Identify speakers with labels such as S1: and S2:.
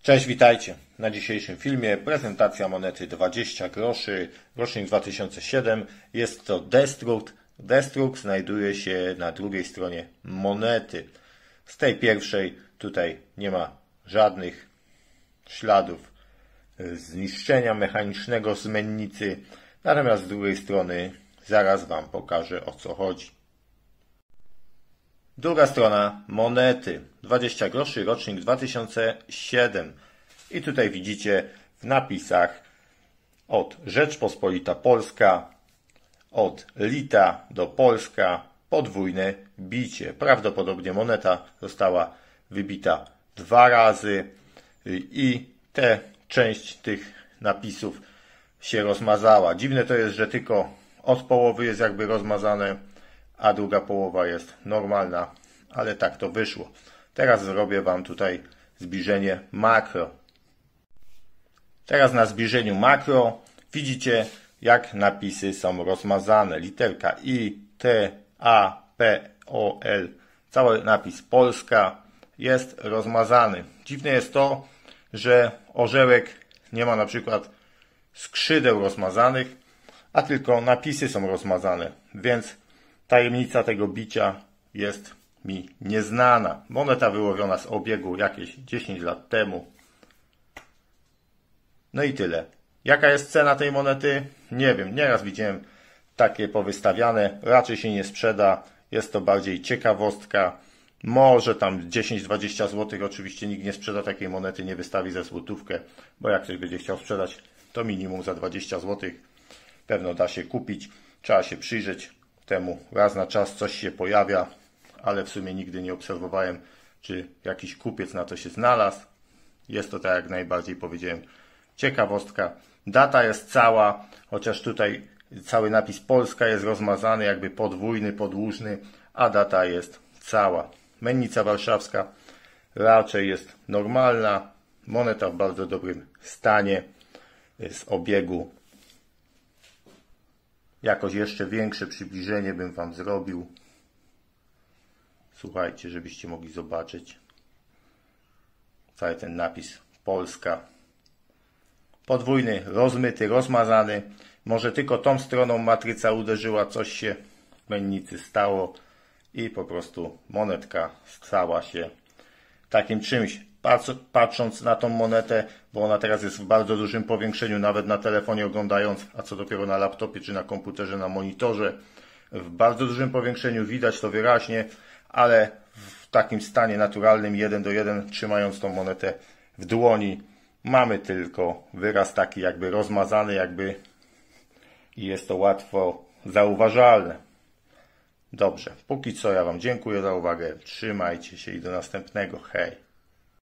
S1: Cześć, witajcie. Na dzisiejszym filmie prezentacja monety 20 groszy, rocznik 2007. Jest to destrukt. Destrukt znajduje się na drugiej stronie monety. Z tej pierwszej tutaj nie ma żadnych śladów zniszczenia mechanicznego z mennicy. Natomiast z drugiej strony zaraz Wam pokażę, o co chodzi. Druga strona monety. 20 groszy, rocznik 2007. I tutaj widzicie w napisach od Rzeczpospolita Polska, od Lita do Polska, podwójne bicie. Prawdopodobnie moneta została wybita 2 razy i część tych napisów się rozmazała. Dziwne to jest, że tylko od połowy jest jakby rozmazane, a druga połowa jest normalna, ale tak to wyszło. Teraz zrobię Wam tutaj zbliżenie makro. Teraz na zbliżeniu makro widzicie, jak napisy są rozmazane. Literka I, T, A, P, O, L. Cały napis Polska jest rozmazany. Dziwne jest to, że orzełek nie ma na przykład skrzydeł rozmazanych, a tylko napisy są rozmazane. Więc tajemnica tego bicia jest mi nieznana. Moneta wyłowiona z obiegu jakieś 10 lat temu. No i tyle. Jaka jest cena tej monety? Nie wiem. Nieraz widziałem takie powystawiane. Raczej się nie sprzeda. Jest to bardziej ciekawostka. Może tam 10-20 zł. Oczywiście nikt nie sprzeda takiej monety, nie wystawi za złotówkę, bo jak ktoś będzie chciał sprzedać, to minimum za 20 zł. Pewno da się kupić. Trzeba się przyjrzeć temu. Raz na czas coś się pojawia, ale w sumie nigdy nie obserwowałem, czy jakiś kupiec na to się znalazł. Jest to, tak jak najbardziej powiedziałem, ciekawostka. Data jest cała, chociaż tutaj cały napis Polska jest rozmazany, jakby podwójny, podłużny, a data jest cała. Mennica warszawska raczej jest normalna. Moneta w bardzo dobrym stanie z obiegu. Jakoś jeszcze większe przybliżenie bym Wam zrobił. Słuchajcie, żebyście mogli zobaczyć cały ten napis Polska. Podwójny, rozmyty, rozmazany. Może tylko tą stroną matryca uderzyła, coś się w mennicy stało i po prostu monetka stała się takim czymś. Patrząc na tą monetę, bo ona teraz jest w bardzo dużym powiększeniu, nawet na telefonie oglądając, a co dopiero na laptopie czy na komputerze, na monitorze, w bardzo dużym powiększeniu widać to wyraźnie, ale w takim stanie naturalnym 1:1, trzymając tą monetę w dłoni, mamy tylko wyraz taki jakby rozmazany, jakby, i jest to łatwo zauważalne. Dobrze, póki co ja Wam dziękuję za uwagę, trzymajcie się i do następnego, hej!